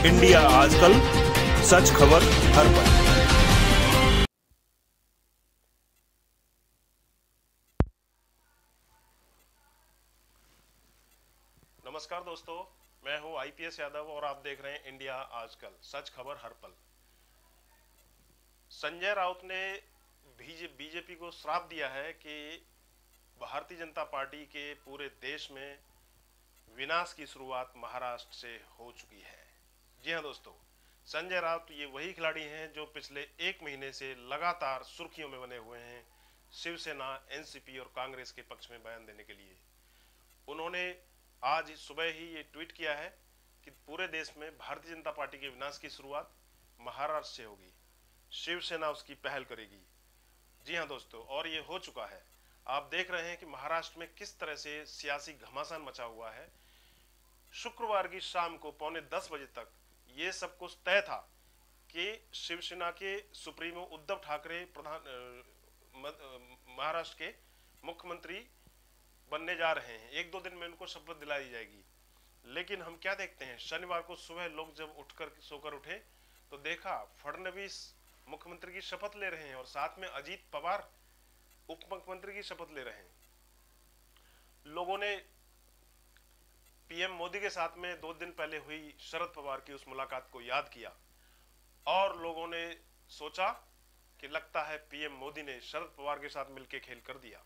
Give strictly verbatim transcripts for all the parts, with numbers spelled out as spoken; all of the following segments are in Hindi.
इंडिया आजकल, सच खबर हर पल। नमस्कार दोस्तों, मैं हूं आईपीएस यादव और आप देख रहे हैं इंडिया आजकल, सच खबर हर पल। संजय राउत ने बीजेपी को श्राप दिया है कि भारतीय जनता पार्टी के पूरे देश में विनाश की शुरुआत महाराष्ट्र से हो चुकी है। जी हां दोस्तों, संजय राउत ये वही खिलाड़ी हैं जो पिछले एक महीने से लगातार सुर्खियों में बने हुए हैं शिवसेना, एनसीपी और कांग्रेस के पक्ष में बयान देने के लिए। उन्होंने आज सुबह ही ये ट्वीट किया है कि पूरे देश में भारतीय जनता पार्टी के विनाश की शुरुआत महाराष्ट्र से होगी, शिवसेना उसकी पहल करेगी। जी हां दोस्तों, और ये हो चुका है। आप देख रहे हैं कि महाराष्ट्र में किस तरह से सियासी घमासान मचा हुआ है। शुक्रवार की शाम को पौने दस बजे तक ये सब कुछ तय था कि शिवसेना के सुप्रीमो उद्धव ठाकरे प्रधान महाराष्ट्र के मुख्यमंत्री बनने जा रहे हैं। एक दो दिन में उनको शपथ दिला दी जाएगी। लेकिन हम क्या देखते हैं, शनिवार को सुबह लोग जब उठकर सोकर उठे तो देखा फडणवीस मुख्यमंत्री की शपथ ले रहे हैं और साथ में अजीत पवार उप मुख्यमंत्री की शपथ ले रहे हैं। लोगों ने पीएम मोदी के साथ में दो दिन पहले हुई शरद पवार की उस मुलाकात को याद किया और लोगों ने सोचा कि लगता है पीएम मोदी ने शरद पवार के साथ मिलकर खेल कर दिया।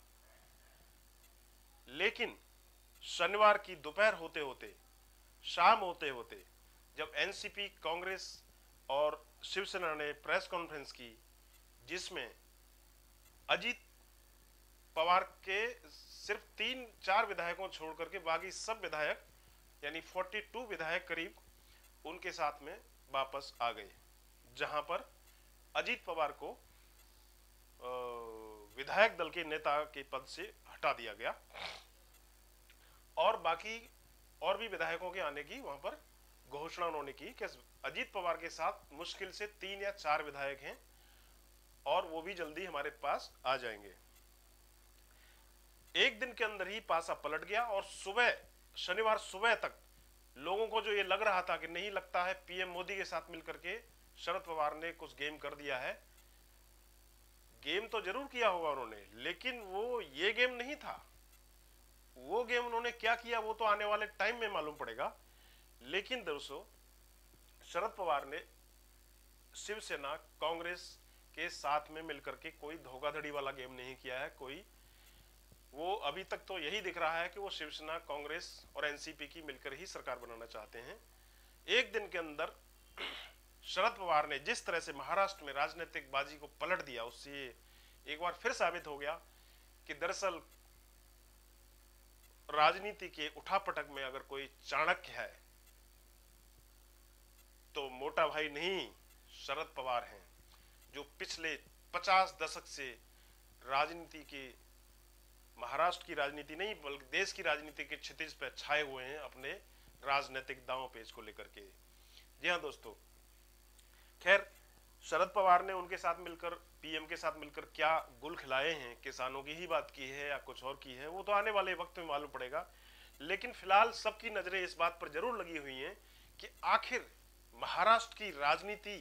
लेकिन शनिवार की दोपहर होते होते, शाम होते होते, जब एनसीपी, कांग्रेस और शिवसेना ने प्रेस कॉन्फ्रेंस की जिसमें अजीत पवार के सिर्फ तीन चार विधायकों छोड़ करके बाकी सब विधायक यानी बयालीस विधायक करीब उनके साथ में वापस आ गए, जहां पर अजीत पवार को विधायक दल के नेता के पद से हटा दिया गया और बाकी और भी विधायकों के आने की वहां पर घोषणा उन्होंने की कि अजीत पवार के साथ मुश्किल से तीन या चार विधायक हैं और वो भी जल्दी हमारे पास आ जाएंगे। एक दिन के अंदर ही पासा पलट गया और सुबह शनिवार सुबह तक लोगों को जो ये लग रहा था कि नहीं, लगता है पीएम मोदी के साथ मिलकर के शरद पवार ने कुछ गेम कर दिया है। गेम तो जरूर किया होगा उन्होंने, लेकिन वो ये गेम नहीं था। वो गेम उन्होंने क्या किया वो तो आने वाले टाइम में मालूम पड़ेगा। लेकिन दोस्तों, शरद पवार ने शिवसेना, कांग्रेस के साथ में मिलकर के कोई धोखाधड़ी वाला गेम नहीं किया है। कोई वो अभी तक तो यही दिख रहा है कि वो शिवसेना, कांग्रेस और एनसीपी की मिलकर ही सरकार बनाना चाहते हैं। एक दिन के अंदर शरद पवार ने जिस तरह से महाराष्ट्र में राजनीतिक बाजी को पलट दिया, उससे एक बार फिर साबित हो गया कि दरअसल राजनीति के उठापटक में अगर कोई चाणक्य है तो मोटा भाई नहीं, शरद पवार हैं, जो पिछले पचास दशक से राजनीति के, महाराष्ट्र की राजनीति नहीं बल्कि देश की राजनीति के क्षितिज पर छाए हुए हैं अपने राजनीतिक दांव पेच को लेकर के। जी हाँ दोस्तों, खैर शरद पवार ने उनके साथ मिलकर, पीएम के साथ मिलकर क्या गुल खिलाए हैं, किसानों की ही बात की है या कुछ और की है, वो तो आने वाले वक्त में मालूम पड़ेगा। लेकिन फिलहाल सबकी नजरें इस बात पर जरूर लगी हुई हैं कि आखिर महाराष्ट्र की राजनीति,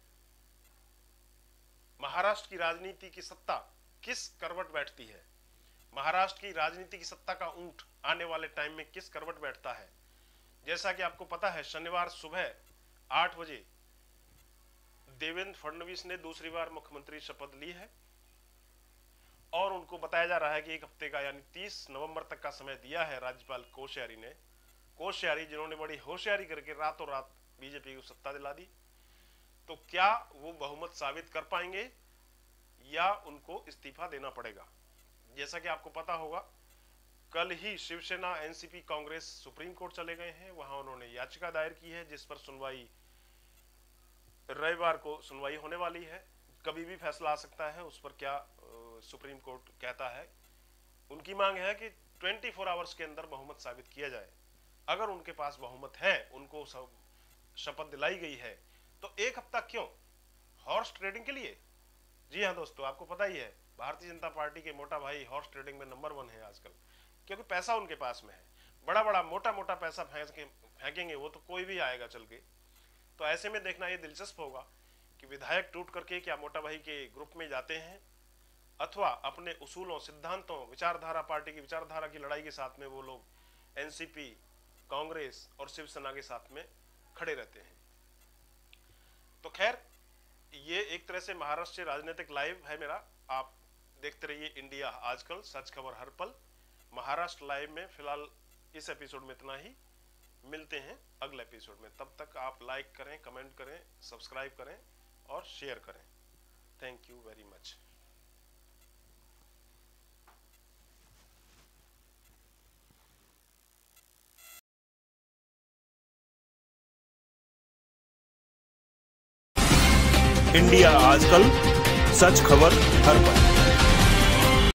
महाराष्ट्र की राजनीति की सत्ता किस करवट बैठती है, महाराष्ट्र की राजनीति की सत्ता का ऊंट आने वाले टाइम में किस करवट बैठता है। जैसा कि आपको पता है, शनिवार सुबह आठ बजे देवेंद्र फडणवीस ने दूसरी बार मुख्यमंत्री शपथ ली है और उनको बताया जा रहा है कि एक हफ्ते का यानी तीस नवंबर तक का समय दिया है राज्यपाल कोश्यारी ने। कोश्यारी जिन्होंने बड़ी होशियारी करके रातों रात बीजेपी को सत्ता दिला दी। तो क्या वो बहुमत साबित कर पाएंगे या उनको इस्तीफा देना पड़ेगा। जैसा कि आपको पता होगा, कल ही Shiv Sena, NCP, Congress supreme court चले गए हैं। वहां उन्होंने याचिका दायर की है जिस पर सुनवाई रविवार को सुनवाई होने वाली है। कभी भी फैसला आ सकता है उस पर, क्या सुप्रीम कोर्ट कहता है। उनकी मांग है कि चौबीस आवर्स के अंदर बहुमत साबित किया जाए। अगर उनके पास बहुमत है, उनको शपथ दिलाई गई है, तो एक हफ्ता क्यों, हॉर्स ट्रेडिंग के लिए। जी हाँ दोस्तों, आपको पता ही है भारतीय जनता पार्टी के मोटा भाई हॉर्स ट्रेडिंग में नंबर वन है आजकल, क्योंकि पैसा उनके पास में है। बड़ा बड़ा मोटा मोटा पैसा फेंक के फेंकेंगे वो तो कोई भी आएगा चल के। तो ऐसे में देखना ये दिलचस्प होगा कि विधायक टूट करके क्या मोटा भाई के ग्रुप में जाते हैं अथवा अपने उसूलों, सिद्धांतों, विचारधारा, पार्टी की विचारधारा की लड़ाई के साथ में वो लोग एनसीपी, कांग्रेस और शिवसेना के साथ में खड़े रहते हैं। तो खैर, ये एक तरह से महाराष्ट्र से राजनीतिक लाइव है मेरा। आप देखते रहिए इंडिया आजकल, सच खबर हर पल। महाराष्ट्र लाइव में फिलहाल इस एपिसोड में इतना ही। मिलते हैं अगले एपिसोड में। तब तक आप लाइक करें, कमेंट करें, सब्सक्राइब करें और शेयर करें। Thank you very much. India आजकल, सच खबर हर पल।